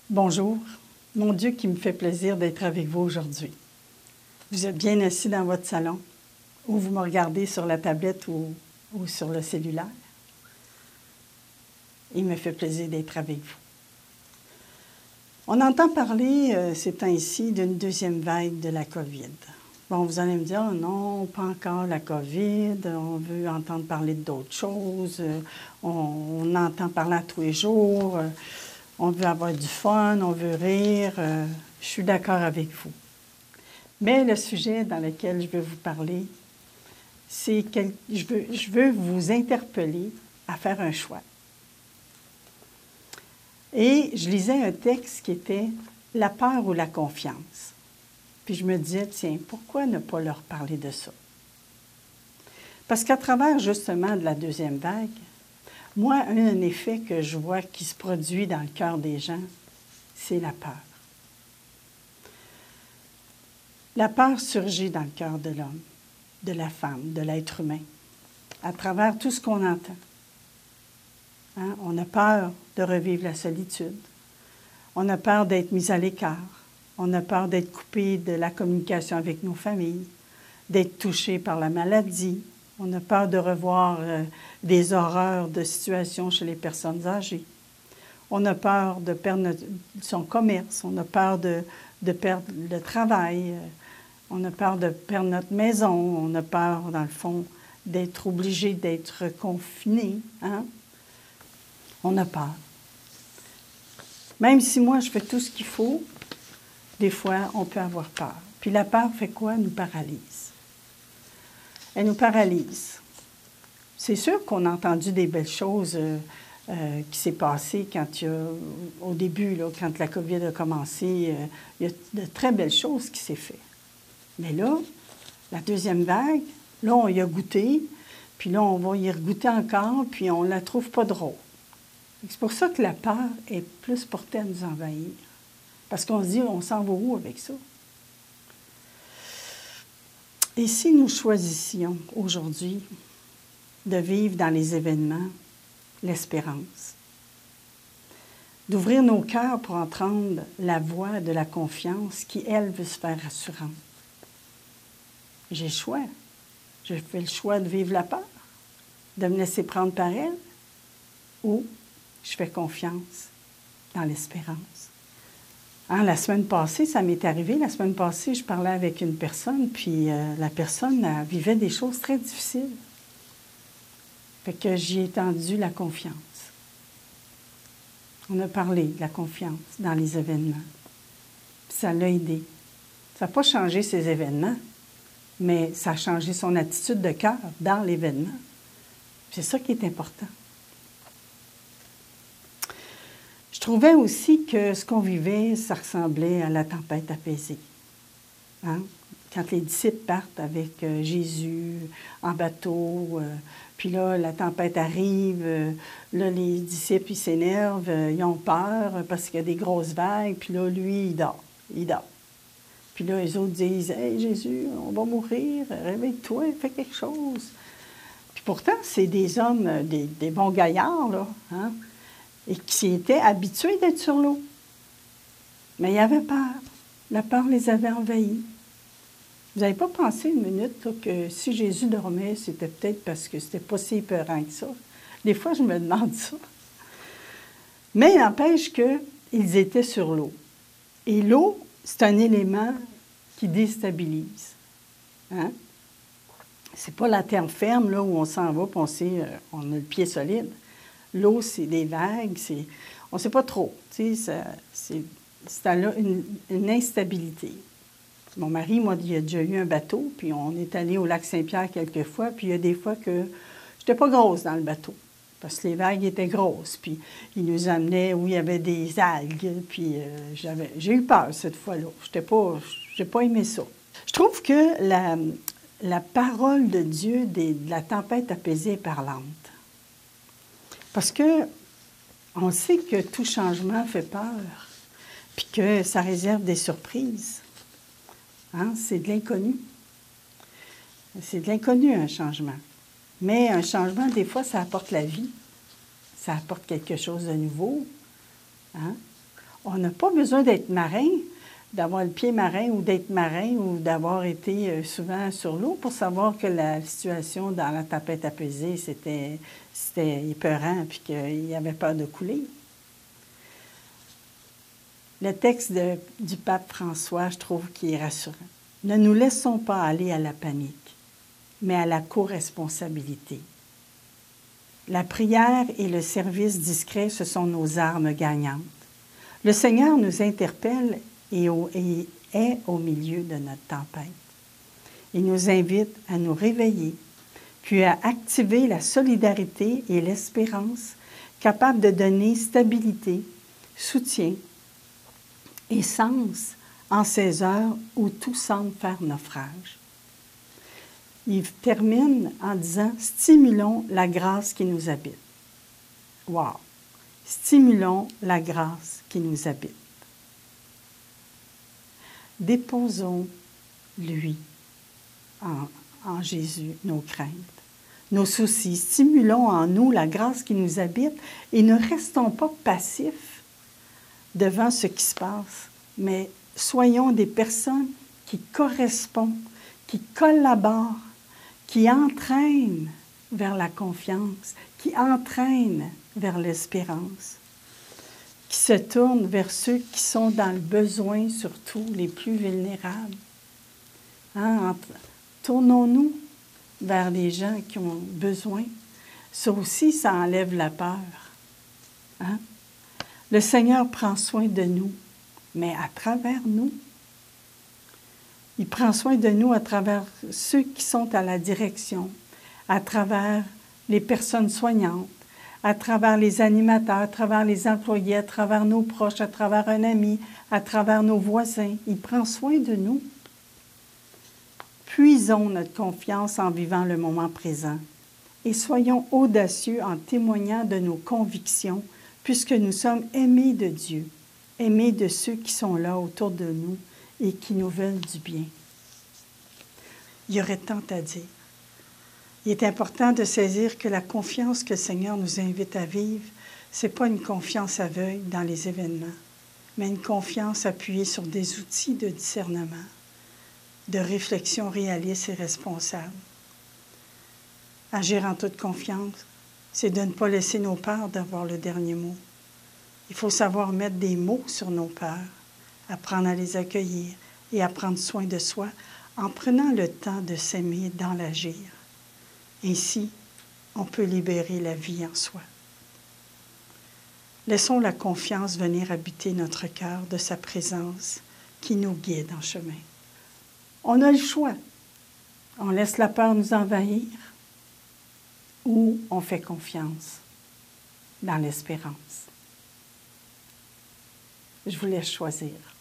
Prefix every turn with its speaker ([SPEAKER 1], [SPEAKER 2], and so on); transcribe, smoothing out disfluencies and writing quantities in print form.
[SPEAKER 1] Bonjour, mon Dieu qui me fait plaisir d'être avec vous aujourd'hui. Vous êtes bien assis dans votre salon ou vous me regardez sur la tablette ou sur le cellulaire. Il me fait plaisir d'être avec vous. On entend parler ces temps-ci d'une deuxième vague de la COVID. Bon, vous allez me dire, oh non, pas encore la COVID, on veut entendre parler d'autres choses, on entend parler à tous les jours, on veut avoir du fun, on veut rire. Je suis d'accord avec vous. Mais le sujet dans lequel je veux vous parler, c'est que je veux vous interpeller à faire un choix. Et je lisais un texte qui était « La peur ou la confiance ». Puis je me disais, tiens, pourquoi ne pas leur parler de ça? Parce qu'à travers justement de la deuxième vague, moi, un effet que je vois qui se produit dans le cœur des gens, c'est la peur. La peur surgit dans le cœur de l'homme, de la femme, de l'être humain, à travers tout ce qu'on entend. Hein? On a peur de revivre la solitude. On a peur d'être mis à l'écart. On a peur d'être coupé de la communication avec nos familles, d'être touché par la maladie. On a peur de revoir des horreurs de situations chez les personnes âgées. On a peur de perdre son commerce. On a peur de perdre le travail. On a peur de perdre notre maison. On a peur, dans le fond, d'être obligé d'être confiné. Hein? On a peur. Même si moi, je fais tout ce qu'il faut, des fois, on peut avoir peur. Puis la peur fait quoi? Elle nous paralyse. Elle nous paralyse. C'est sûr qu'on a entendu des belles choses qui s'est passées au début, là, quand la COVID a commencé. Il y a de très belles choses qui s'est fait. Mais là, la deuxième vague, là, on y a goûté, puis là, on va y regoûter encore, puis on ne la trouve pas drôle. C'est pour ça que la peur est plus portée à nous envahir. Parce qu'on se dit, on s'en va où avec ça? Et si nous choisissions aujourd'hui de vivre dans les événements l'espérance, d'ouvrir nos cœurs pour entendre la voix de la confiance qui, elle, veut se faire rassurante. J'ai le choix. Je fais le choix de vivre la peur, de me laisser prendre par elle, ou je fais confiance dans l'espérance. Hein, la semaine passée, ça m'est arrivé. La semaine passée, je parlais avec une personne, puis la personne vivait des choses très difficiles. Fait que j'y ai tendu la confiance. On a parlé de la confiance dans les événements. Puis ça l'a aidé. Ça n'a pas changé ses événements, mais ça a changé son attitude de cœur dans l'événement. C'est ça qui est important. Je trouvais aussi que ce qu'on vivait, ça ressemblait à la tempête apaisée. Hein? Quand les disciples partent avec Jésus en bateau, puis là, la tempête arrive, là, les disciples, ils s'énervent, ils ont peur parce qu'il y a des grosses vagues, puis là, lui, il dort. Puis là, les autres disent, « Hey, Jésus, on va mourir, réveille-toi, fais quelque chose. » Puis pourtant, c'est des hommes, des bons gaillards, là, hein? Et qui étaient habitués d'être sur l'eau. Mais il y avait peur. La peur les avait envahis. Vous n'avez pas pensé une minute là, que si Jésus dormait, c'était peut-être parce que c'était pas si épeurant que ça? Des fois, je me demande ça. Mais il n'empêche qu'ils étaient sur l'eau. Et l'eau, c'est un élément qui déstabilise. Hein? C'est pas la terre ferme là, où on s'en va et on a le pied solide. L'eau, c'est des vagues, on ne sait pas trop. Ça a une instabilité. Mon mari, moi, il a déjà eu un bateau, puis on est allé au lac Saint-Pierre quelques fois, puis il y a des fois que je n'étais pas grosse dans le bateau, parce que les vagues étaient grosses, puis il nous amenait où il y avait des algues, puis j'ai eu peur cette fois-là. J'ai pas aimé ça. Je trouve que la parole de Dieu de la tempête apaisée est parlante. Parce que on sait que tout changement fait peur, puis que ça réserve des surprises. Hein? C'est de l'inconnu. C'est de l'inconnu, un changement. Mais un changement, des fois, ça apporte la vie. Ça apporte quelque chose de nouveau. Hein? On n'a pas besoin d'être marin, d'avoir le pied marin ou d'être marin ou d'avoir été souvent sur l'eau pour savoir que la situation dans la tempête apaisée, c'était épeurant puis qu'il y avait peur de couler. Le texte du pape François, je trouve qu'il est rassurant. Ne nous laissons pas aller à la panique, mais à la co-responsabilité. La prière et le service discret, ce sont nos armes gagnantes. Le Seigneur nous interpelle et est au milieu de notre tempête. Il nous invite à nous réveiller, puis à activer la solidarité et l'espérance, capables de donner stabilité, soutien et sens en ces heures où tout semble faire naufrage. Il termine en disant « Stimulons la grâce qui nous habite ». Wow! Stimulons la grâce qui nous habite. Déposons-lui en Jésus nos craintes, nos soucis. Stimulons en nous la grâce qui nous habite et ne restons pas passifs devant ce qui se passe, mais soyons des personnes qui correspondent, qui collaborent, qui entraînent vers la confiance, qui entraînent vers l'espérance, qui se tournent vers ceux qui sont dans le besoin, surtout les plus vulnérables. Tournons-nous vers les gens qui ont besoin. Ça aussi, ça enlève la peur. Le Seigneur prend soin de nous, mais à travers nous. Il prend soin de nous à travers ceux qui sont à la direction, à travers les personnes soignantes, à travers les animateurs, à travers les employés, à travers nos proches, à travers un ami, à travers nos voisins. Il prend soin de nous. Puisons notre confiance en vivant le moment présent et soyons audacieux en témoignant de nos convictions, puisque nous sommes aimés de Dieu, aimés de ceux qui sont là autour de nous et qui nous veulent du bien. Il y aurait tant à dire. Il est important de saisir que la confiance que le Seigneur nous invite à vivre, ce n'est pas une confiance aveugle dans les événements, mais une confiance appuyée sur des outils de discernement, de réflexion réaliste et responsable. Agir en toute confiance, c'est de ne pas laisser nos peurs d'avoir le dernier mot. Il faut savoir mettre des mots sur nos peurs, apprendre à les accueillir et à prendre soin de soi en prenant le temps de s'aimer dans l'agir. Ainsi, on peut libérer la vie en soi. Laissons la confiance venir habiter notre cœur de sa présence qui nous guide en chemin. On a le choix. On laisse la peur nous envahir ou on fait confiance dans l'espérance. Je vous laisse choisir.